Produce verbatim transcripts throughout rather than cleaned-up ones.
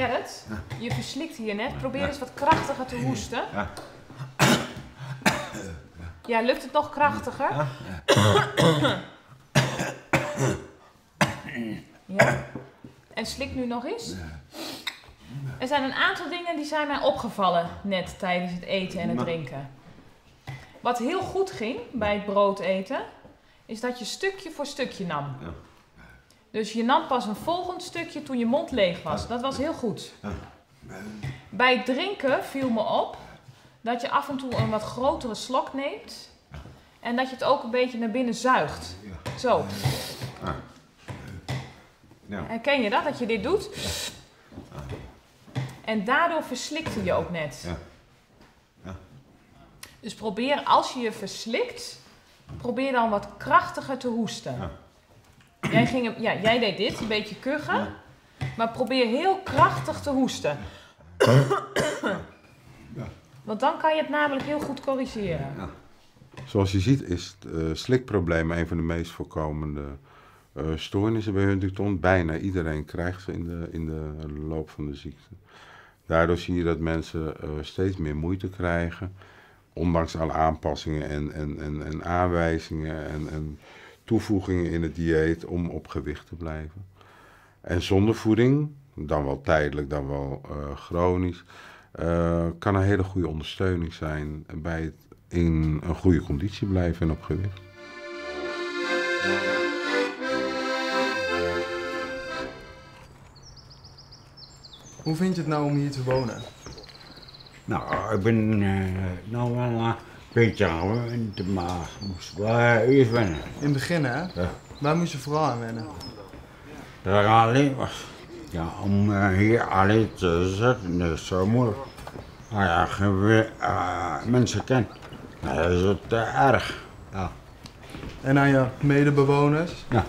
Gerrit, je verslikt hier net. Probeer eens wat krachtiger te hoesten. Ja. Ja, lukt het nog krachtiger? Ja. En slik nu nog eens. Er zijn een aantal dingen die zijn mij opgevallen net tijdens het eten en het drinken. Wat heel goed ging bij het brood eten, is dat je stukje voor stukje nam. Dus je nam pas een volgend stukje toen je mond leeg was. Dat was heel goed. Bij het drinken viel me op dat je af en toe een wat grotere slok neemt. En dat je het ook een beetje naar binnen zuigt. Zo. Herken je dat, dat je dit doet? En daardoor verslikte je ook net. Dus probeer, als je je verslikt, probeer dan wat krachtiger te hoesten. Jij, ging, ja, jij deed dit, een beetje kuchen. Maar probeer heel krachtig te hoesten. Want dan kan je het namelijk heel goed corrigeren. Ja. Zoals je ziet is het uh, slikprobleem een van de meest voorkomende uh, stoornissen bij Huntington. Bijna iedereen krijgt ze in de, in de loop van de ziekte. Daardoor zie je dat mensen uh, steeds meer moeite krijgen. Ondanks alle aanpassingen en, en, en, en aanwijzingen en, en toevoegingen in het dieet om op gewicht te blijven. En zonder voeding, dan wel tijdelijk, dan wel uh, chronisch, uh, kan een hele goede ondersteuning zijn bij het in een goede conditie blijven en op gewicht. Hoe vind je het nou om hier te wonen? Nou, ik ben uh, nou wel een beetje gewend, maar moest wel eerst wennen. In het begin, hè? Ja. Waar moest je vooral aan wennen? Dat ik alleen was. Ja, om uh, hier alleen te zitten, dat is zo moeilijk. Nou ja, je uh, mensen kent, nou, dat is het uh, erg. Ja. En aan je medebewoners? Ja.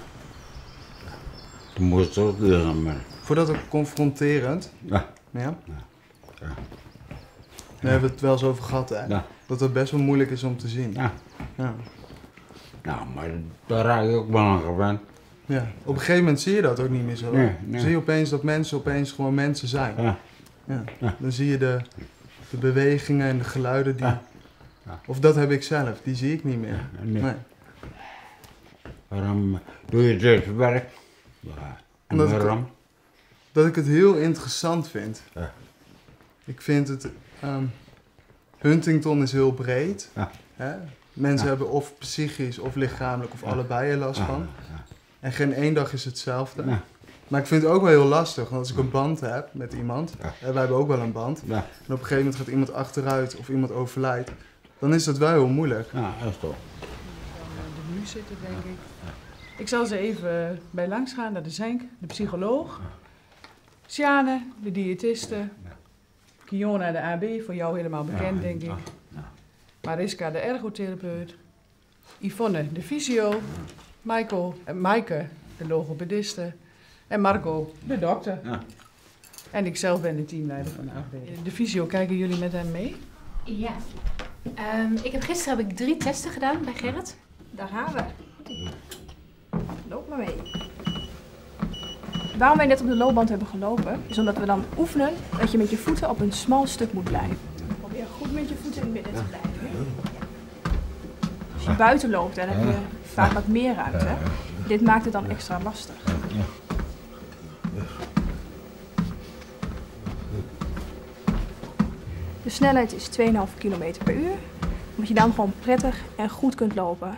Toen moest het ook leren met. Vond je dat ook confronterend? Ja. Ja? Ja. Ja. Daar hebben we het wel eens over gehad, hè? Ja. Dat het best wel moeilijk is om te zien. Ja. Ja. Nou, maar daar raak ik ook wel aan gewend. Ja. Op een gegeven moment zie je dat ook niet meer zo. Nee, Dan nee. zie je opeens dat mensen opeens gewoon mensen zijn. Ja. Ja. Ja. Dan zie je de, de bewegingen en de geluiden die... Ja. Ja. Of dat heb ik zelf, die zie ik niet meer. Ja, nee. Nee. Waarom doe je dit werk? Ja. En Omdat ik- waarom? Dat ik het heel interessant vind. Ja. Ik vind het... ehm, Huntington is heel breed. Ja. Hè? Mensen Ja. hebben of psychisch of lichamelijk of Ja. allebei er last Ja. van. Ja. En geen één dag is hetzelfde. Ja. Maar ik vind het ook wel heel lastig, want als ik een band heb met iemand, Ja. hè, wij hebben ook wel een band, Ja. en op een gegeven moment gaat iemand achteruit of iemand overlijdt, dan is dat wel heel moeilijk. Ja, dat is toch. De nu zitten, denk ik. Ik zal ze even bij langs gaan naar de Zenk, de psycholoog, Sjane, de diëtiste, Kiona, de A B, voor jou helemaal bekend, Ja, denk ik. ja, ja. Mariska, de ergotherapeut, Yvonne, de fysio, Michael en Maaike, de logopediste, en Marco, de dokter. Ja. En ik zelf ben de teamleider van de afdeling. De fysio, kijken jullie met hem mee? Ja. Um, ik heb, gisteren heb ik drie testen gedaan bij Gerrit. Daar gaan we. Loop maar mee. Waarom wij net op de loopband hebben gelopen, is omdat we dan oefenen dat je met je voeten op een smal stuk moet blijven. Probeer goed met je voeten in het midden te blijven. Als je buiten loopt, dan heb je vaak wat meer ruimte. Dit maakt het dan extra lastig. De snelheid is twee komma vijf kilometer per uur, omdat je dan gewoon prettig en goed kunt lopen.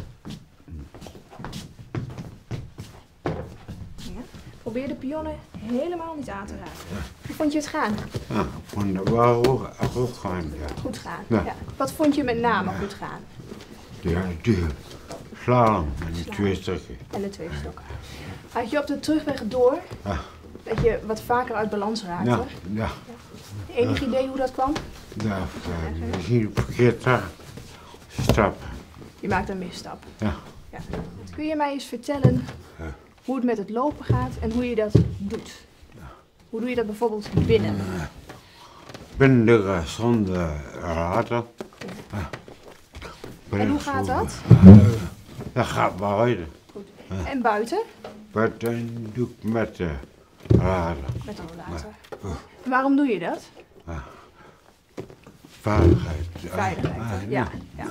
Ja. Probeer de pionnen helemaal niet aan te raken. Hoe vond je het gaan? Ja, ik vond het wel goed, goed gaan. Ja. Goed gaan. Ja. Ja. Wat vond je met name goed gaan? Ja, die slalom en die twee stukken. En de twee stokken. Had je op de terugweg door Ja. dat je wat vaker uit balans raakte? Ja, ja. Enig idee hoe dat kwam? Ja, uh, misschien verkeerd daar. Stap. Je maakt een misstap. Ja. Ja. Kun je mij eens vertellen Ja. hoe het met het lopen gaat en hoe je dat doet? Hoe doe je dat bijvoorbeeld binnen? Binnen zonder water. Ja. En hoe gaat dat? Uh, dat gaat buiten. Goed. En buiten? Buiten doe ik met uh, Ah, Met rollator. Waarom doe je dat? veiligheid. Veiligheid. Ah, Ja, ja.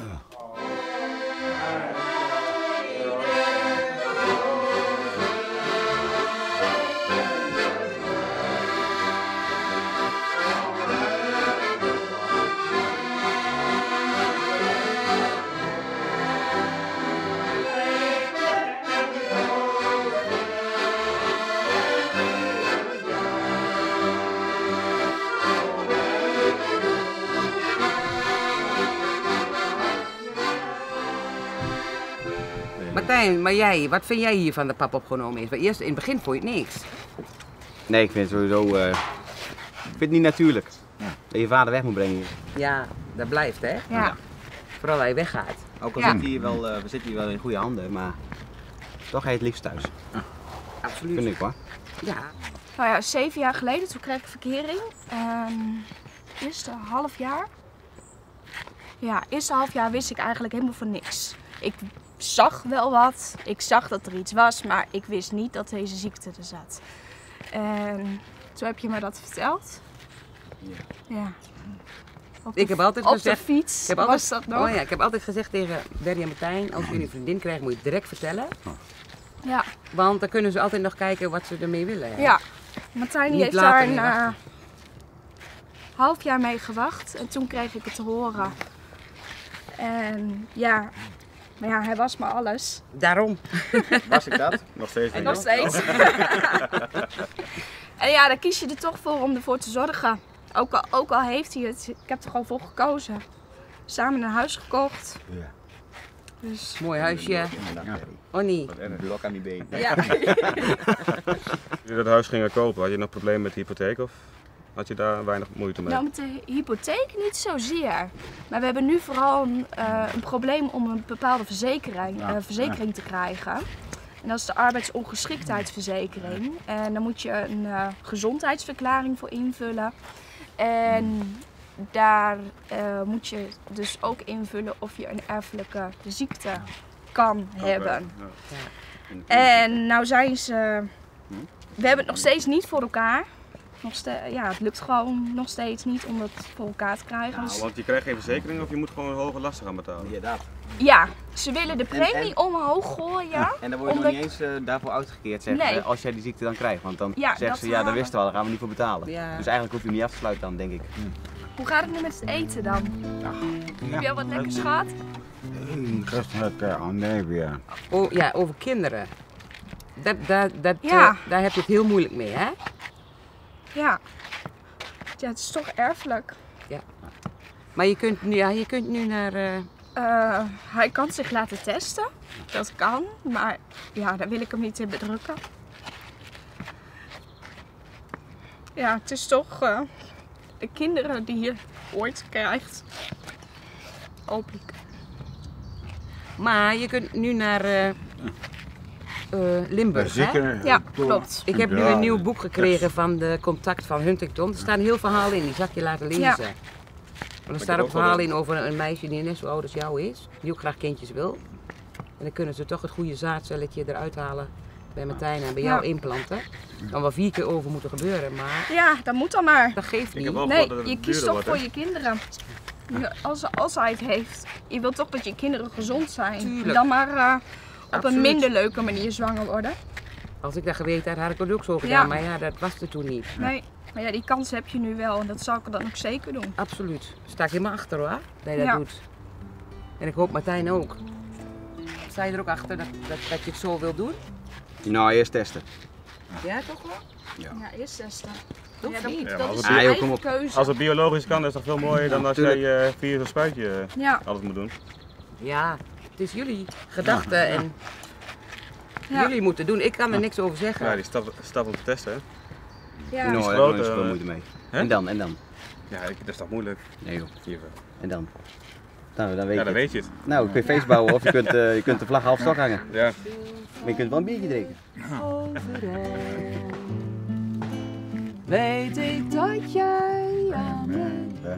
Martijn, maar jij, wat vind jij hiervan dat papa opgenomen is? Want eerst in het begin vond je het niks. Nee, ik vind het sowieso uh, ik vind het niet natuurlijk. Ja. Dat je vader weg moet brengen hier. Ja, dat blijft hè? Ja. Vooral als hij weggaat. Ook al Ja. zit hij hier wel, uh, we zitten hier wel in goede handen, maar toch ga je het liefst thuis. Absoluut. Vind ik hoor. Ja. Nou ja, zeven jaar geleden, toen kreeg ik verkering. En eerste half jaar. Ja, eerste half jaar wist ik eigenlijk helemaal van niks. Ik zag wel wat, ik zag dat er iets was, maar ik wist niet dat deze ziekte er zat. En toen heb je me dat verteld. Ja. Ja. Op Ik de- heb altijd op gezegd- de fiets Ik heb altijd, was dat nog. oh ja, ik heb altijd gezegd tegen Berry en Martijn, als jullie een vriendin krijgen moet je het direct vertellen. Ja, Want dan kunnen ze altijd nog kijken wat ze ermee willen. hè. ja. Martijn die Niet heeft later daar een mee eh, wachten. half jaar mee gewacht en toen kreeg ik het te horen. En ja, maar ja, hij was maar alles. Daarom. Was ik dat? Nog steeds. En nog steeds. En ja, dan kies je er toch voor om ervoor te zorgen. Ook al, ook al heeft hij het, ik heb er gewoon voor gekozen. Samen een huis gekocht. Ja. Dus Mooi huisje. Oh nee. En een blok aan die been. ja. Toen je dat huis ging kopen, had je nog problemen met de hypotheek of had je daar weinig moeite mee? Nou, met de hypotheek niet zozeer. Maar we hebben nu vooral een, eh, een probleem om een bepaalde verzekering, eh, verzekering te krijgen. En dat is de arbeidsongeschiktheidsverzekering. En daar moet je een eh, gezondheidsverklaring voor invullen. En daar eh, moet je dus ook invullen of je een erfelijke ziekte kan hebben. En nou zijn ze... We hebben het nog steeds niet voor elkaar. Nog ste- ja, het lukt gewoon nog steeds niet om dat voor elkaar te krijgen. Nou, Dus want je krijgt geen verzekering of je moet gewoon hoge lasten gaan betalen. Ja, dat. ja, ze willen de premie en- omhoog gooien. En dan word je omdat- nog niet eens uh, daarvoor uitgekeerd, zeg, Nee. uh, als jij die ziekte dan krijgt. Want dan Ja, zeggen dat ze, ja, dat halen. wisten we al, daar gaan we niet voor betalen. Ja. Dus eigenlijk hoef je hem niet af te sluiten dan, denk ik. Hoe gaat het nu met het eten dan? Heb je al wat lekkers gehad? Gisteren uh, aan Nevia. Oh, ja, over kinderen. Dat, dat, dat, Ja. eh, daar heb je het heel moeilijk mee, hè? Ja. Ja, het is toch erfelijk. Maar je kunt nu, ja, je kunt nu naar... eh, Eh, hij kan zich laten testen. Dat kan, maar ja, daar wil ik hem niet in bedrukken. Ja, het is toch eh, de kinderen die je ooit krijgt. Hopelijk. maar je kunt nu naar eh, eh, Limburg, hè? Zeker. Ja, klopt. Ik heb nu Ja, een nieuw boek gekregen van de Contact van Huntington. Er staan heel verhalen in, die zal ik je laten lezen. Ja. Maar er staan ook verhalen in over een meisje die net zo oud als jou is. Die ook graag kindjes wil. En dan kunnen ze toch het goede zaadcelletje eruit halen bij Martijn en bij Ja. jou inplanten. Er kan wel vier keer over moeten gebeuren, maar Ja, dat moet dan maar. dat geeft Ik niet. heb wel Nee, gehoord dat het je kiest duurder toch wordt, voor hè? je kinderen. Je- Als, als hij het heeft, je wilt toch dat je kinderen gezond zijn. Tuurlijk. Dan maar eh, op Absoluut. een minder leuke manier zwanger worden. Als ik dat geweten had, had ik het ook zo gedaan. Ja. Maar ja, dat was er toen niet. Nee, maar ja, die kans heb je nu wel en dat zal ik dan ook zeker doen. Absoluut. Daar sta ik helemaal achter hoor, dat je dat Ja. doet. En ik hoop Martijn ook. Sta je er ook achter dat, dat, dat je het zo wil doen? Nou, eerst testen. Ja, toch wel? Ja, eerst testen. Toch Ja, dat, niet? Ja, dat maar is als je het- Ah, joh, eigen kom op. keuze. Als het biologisch kan, is dat veel mooier dan als tuurlijk. jij uh, via zo'n spuitje uh, Ja, alles moet doen. Ja, het is jullie gedachte en ja, jullie moeten doen. Ik kan er niks over zeggen. Ja, die stap, stap om te testen. Hè? ja. Nou, daar groot, heb ik eh, veel moeite mee. hè? En dan, en dan? Ja, ik, dat is toch moeilijk. Nee joh, Hiervoor. en dan? Nou, dan weet Ja, je dan het. weet je het. Nou, kun je feest bouwen of je kunt, uh, je kunt de vlag half stok hangen. Ja. Maar je kunt wel een biertje drinken. Weet ik dat jij aan mij Ja.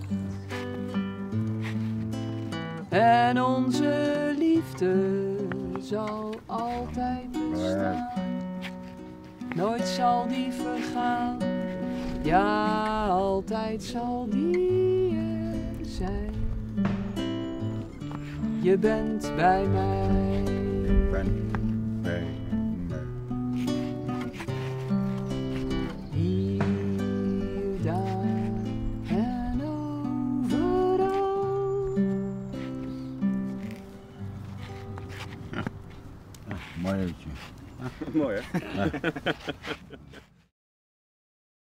en onze liefde zal altijd bestaan. nooit zal die vergaan. Ja, altijd zal die er zijn. Je bent bij mij. Ben bij mij. Hier, daar en overal. Ja, mooi liedje. Mooi hè? Ja.